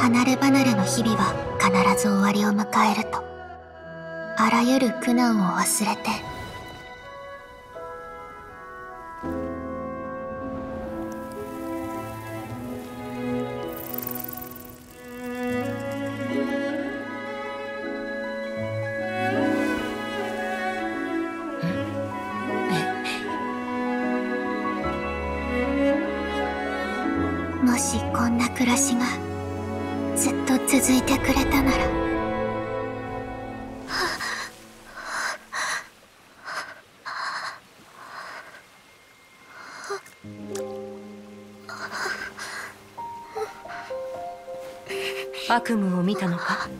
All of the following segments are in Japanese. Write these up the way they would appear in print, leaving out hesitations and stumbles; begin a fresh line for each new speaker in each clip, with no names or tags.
離れ離れの日々は必ず終わりを迎えると、あらゆる苦難を忘れて。もしこんな暮らしがずっと続いてくれたなら。
悪夢を見たのか？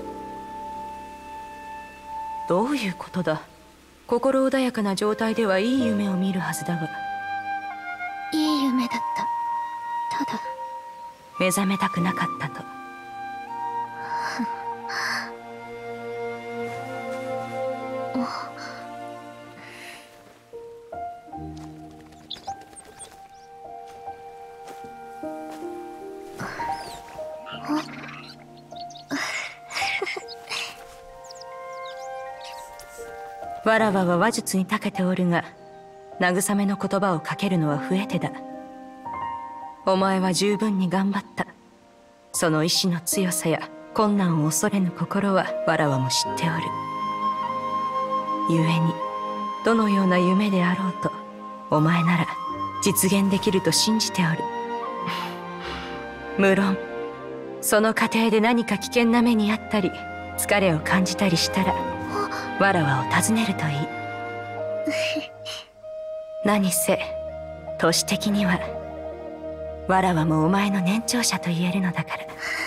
どういうことだ。心穏やかな状態ではいい夢を見るはずだが。
いい夢だった。ただ
目覚めたくなかったと。わらわは話術に長けておるが、慰めの言葉をかけるのは不得手だ。お前は十分に頑張った。その意志の強さや困難を恐れぬ心はわらわも知っておる。故にどのような夢であろうと、お前なら実現できると信じておる。無論その過程で何か危険な目にあったり疲れを感じたりしたら、わらわを訪ねるといい。何せ年的にはわらわもお前の年長者と言えるのだから。